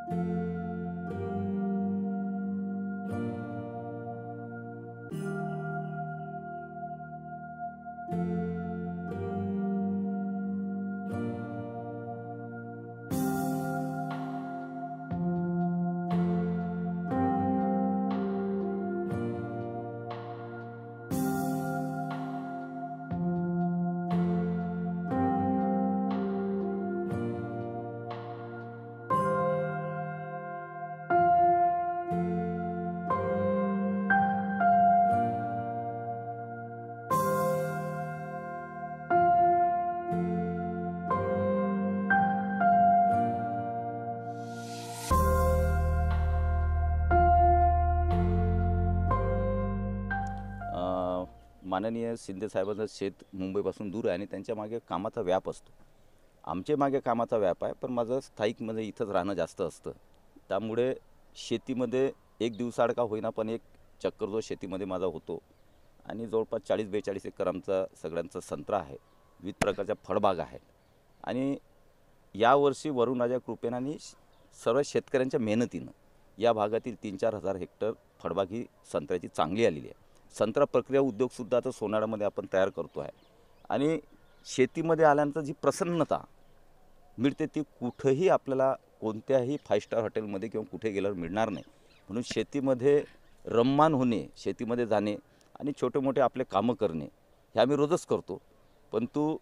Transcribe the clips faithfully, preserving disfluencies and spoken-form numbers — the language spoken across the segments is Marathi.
माननीय शिंदे साहेबांचं शेत मुंबईपासून दूर आहे आणि त्यांच्या मागे कामाचा व्याप असतो. आमच्या मागे कामाचा व्याप आहे, पण माझं स्थायिकमध्ये इथंच राहणं जास्त असतं. त्यामुळे शेतीमध्ये एक दिवसाआड का होईना पण एक चक्कर जो शेतीमध्ये माझा होतो. आणि जवळपास चाळीस बेचाळीस एकर आमचा सगळ्यांचा संत्रा आहे, विविध प्रकारच्या फळबाग आहेत. आणि यावर्षी वरुणाच्या कृपेने आणि सर्व शेतकऱ्यांच्या मेहनतीनं या भागातील तीन चार हजार हेक्टर फळबाग ही संत्र्याची चांगली आलेली आहे. संत्रा प्रक्रिया उद्योगसुद्धा आता सोनाळ्यामध्ये आपण तयार करतो आहे. आणि शेतीमध्ये आल्यानंतर जी प्रसन्नता मिळते ती कुठेही आपल्याला कोणत्याही फाईव्ह स्टार हॉटेलमध्ये किंवा कुठे गेल्यावर मिळणार नाही. म्हणून शेतीमध्ये रममाण होणे, शेतीमध्ये जाणे आणि छोटे मोठे आपले कामं करणे हे आम्ही रोजच करतो. परंतु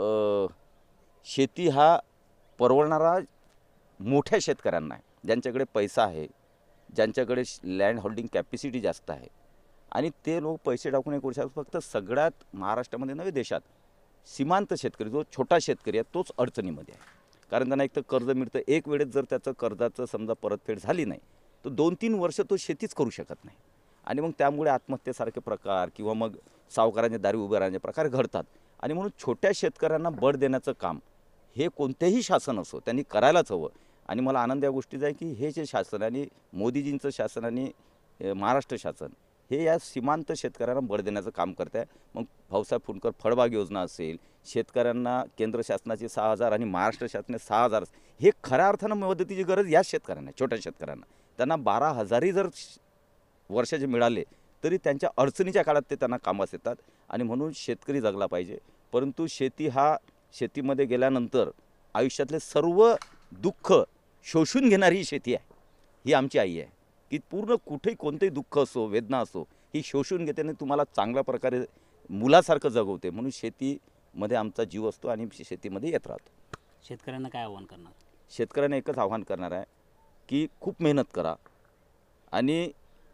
शेती हा परवडणारा मोठ्या शेतकऱ्यांना आहे, ज्यांच्याकडे पैसा आहे, ज्यांच्याकडे लँड होल्डिंग कॅपॅसिटी जास्त आहे. आणि ते लोक पैसे टाकून एक वर्षात फक्त सगळ्यात महाराष्ट्रामध्ये नव्हे देशात सीमांत शेतकरी जो छोटा शेतकरी आहे तोच अडचणीमध्ये आहे. कारण त्यांना एक तर कर्ज मिळतं, एक वेळेस जर त्याचं कर्जाचं समजा परतफेड झाली नाही तर दोन तीन वर्ष तो शेतीच करू शकत नाही. आणि मग त्यामुळे आत्महत्येसारखे प्रकार किंवा मग सावकारांच्या दारी उभे राहण्याचे प्रकार घडतात. आणि म्हणून छोट्या शेतकऱ्यांना बळ देण्याचं काम हे कोणतेही शासन असो त्यांनी करायलाच हवं. आणि मला आनंद या गोष्टीचा आहे की हे जे शासन आणि मोदीजींचं शासन आणि महाराष्ट्र शासन हे या सीमांत शेतकऱ्यांना बळ देण्याचं काम करत आहे. मग भाऊसाहेब फुंडकर फळबाग योजना असेल, शेतकऱ्यांना केंद्र शासनाचे सहा हजार आणि महाराष्ट्र शासनाने सहा हजार, हे खऱ्या अर्थानं मदतीची गरज याच शेतकऱ्यांना, छोट्या शेतकऱ्यांना. त्यांना बारा हजारही जर वर्षाचे मिळाले तरी त्यांच्या अडचणीच्या काळात ते त्यांना कामास येतात. आणि म्हणून शेतकरी जगला पाहिजे. परंतु शेती हा शेतीमध्ये गेल्यानंतर आयुष्यातले सर्व दुःख शोषून घेणारी शेती आहे. ही आमची आई आहे की पूर्ण कुठेही कोणतेही दुःख असो, वेदना असो, ही शोषून घेते आणि तुम्हाला चांगल्या प्रकारे मुलासारखं जगवते. म्हणून शेतीमध्ये आमचा जीव असतो आणि शेतीमध्ये येत राहतो. शेतकऱ्यांना काय आव्हान करणार? शेतकऱ्यांना एकच आव्हान करणार आहे की खूप मेहनत करा. आणि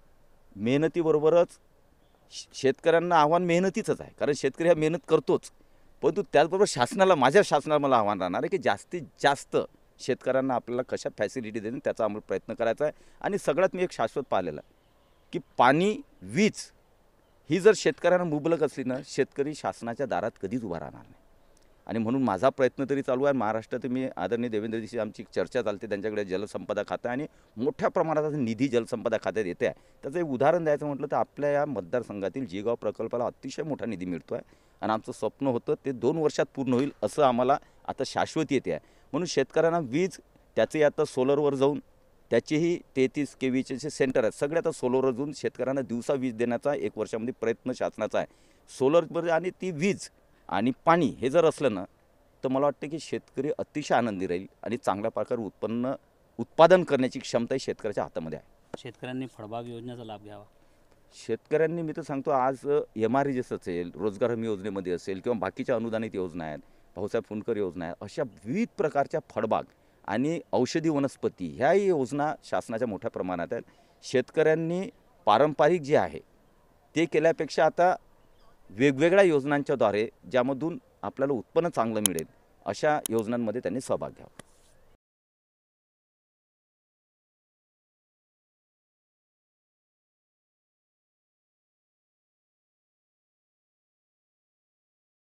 मेहनतीबरोबरच शेतकऱ्यांना आव्हान मेहनतीचंच आहे, कारण शेतकरी हा मेहनत करतोच. परंतु त्याचबरोबर शासनाला, माझ्या शासनाला मला आव्हान राहणार आहे की जास्तीत जास्त शेतकऱ्यांना आपल्याला कशा फॅसिलिटी देणे त्याचा आम्हाला प्रयत्न करायचा आहे. आणि सगळ्यात मी एक शाश्वत पाहिलेलं आहे की पाणी, वीज ही जर शेतकऱ्यांना मुबलक असली ना, शेतकरी शासनाच्या दारात कधीच उभा राहणार नाही. आणि म्हणून माझा प्रयत्न तरी चालू आहे. महाराष्ट्रात मी आदरणीय देवेंद्रजीशी आमची चर्चा चालते, त्यांच्याकडे जलसंपदा खातं आणि मोठ्या प्रमाणात निधी जलसंपदा खात्यात येते आहे. त्याचं एक उदाहरण द्यायचं म्हटलं तर आपल्या या मतदारसंघातील जिगाव प्रकल्पाला अतिशय मोठा निधी मिळतो आहे. आणि आमचं स्वप्न होतं ते दोन वर्षात पूर्ण होईल असं आम्हाला आता शाश्वती येते आहे. म्हणून शेतकऱ्यांना वीज, त्याचे आता सोलरवर जाऊन त्याचेही तेहतीस के व्हीचे जे सेंटर आहेत सगळे आता सोलरवर जाऊन शेतकऱ्यांना दिवसा वीज देण्याचा एक वर्षामध्ये प्रयत्न शासनाचा आहे. सोलरवर आणि ती वीज आणि पाणी हे जर असलं ना तर मला वाटतं की शेतकरी अतिशय आनंदी राहील आणि चांगल्या प्रकारे उत्पन्न उत्पादन करण्याची क्षमता शेतकऱ्याच्या हातामध्ये आहे. शेतकऱ्यांनी फळबाग योजनेचा लाभ घ्यावा. शेतकऱ्यांनी मी तर सांगतो आज एम आर एस असेल, रोजगार हमी योजनेमध्ये असेल किंवा बाकीच्या अनुदानित योजना आहेत, भाऊसाहेब फुंडकर योजना आहे, अशा विविध प्रकारच्या फळबाग आणि औषधी वनस्पती ह्याही योजना शासनाच्या मोठ्या प्रमाणात आहेत. शेतकऱ्यांनी पारंपरिक जे आहे ते केल्यापेक्षा आता वेगवेगळ्या योजनांच्याद्वारे ज्यामधून आपल्याला उत्पन्न चांगलं मिळेल अशा योजनांमध्ये त्यांनी सहभाग घ्यावा.